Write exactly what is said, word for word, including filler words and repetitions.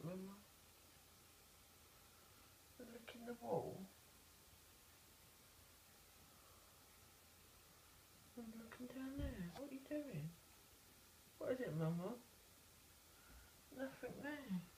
Mama? You're licking the wall? I'm looking down there. What are you doing? What is it, Mama? Nothing there.